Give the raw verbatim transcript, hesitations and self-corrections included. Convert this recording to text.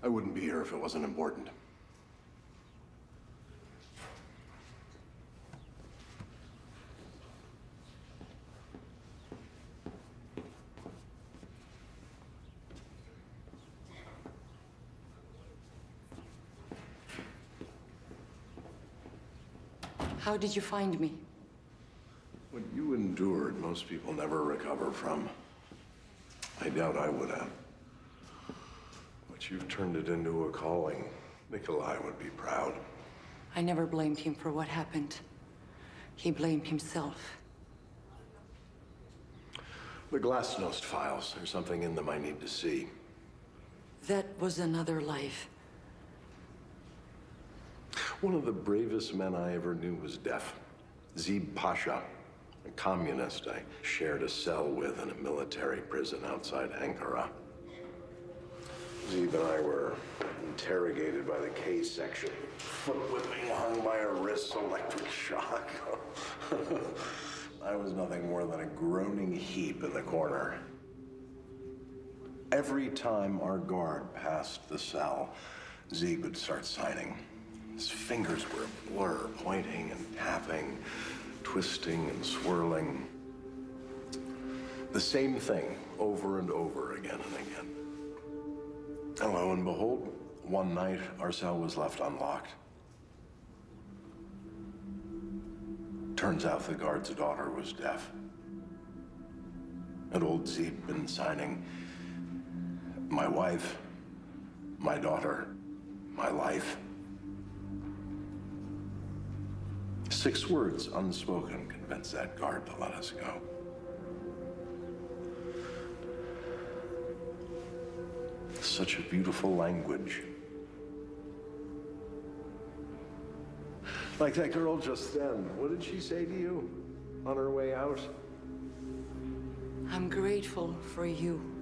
wouldn't be here if it wasn't important. How did you find me? What you endured, most people never recover from. I doubt I would have. But you've turned it into a calling. Nikolai would be proud. I never blamed him for what happened. He blamed himself. The Glasnost files. There's something in them I need to see. That was another life. One of the bravest men I ever knew was deaf. Zeb Pasha, a communist I shared a cell with in a military prison outside Ankara. Zeb and I were interrogated by the K section. Foot whipping hung by our wrists, electric shock. I was nothing more than a groaning heap in the corner. Every time our guard passed the cell, Zeb would start signing. His fingers were a blur, pointing and tapping, twisting and swirling. The same thing over and over again and again. And lo and behold, one night our cell was left unlocked. Turns out the guard's daughter was deaf. And old Zeb had been signing my wife, my daughter, my life. Six words unspoken convinced that guard to let us go. Such a beautiful language. Like that girl just then. What did she say to you on her way out? I'm grateful for you.